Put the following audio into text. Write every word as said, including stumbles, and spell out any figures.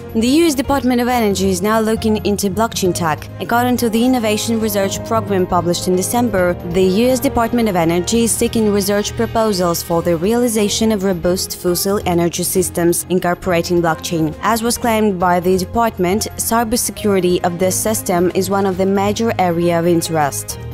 The U S Department of Energy is now looking into blockchain tech. According to the Innovation Research Program published in December, the U S Department of Energy is seeking research proposals for the realization of robust fossil energy systems incorporating blockchain. As was claimed by the department, cybersecurity of this system is one of the major areas of interest.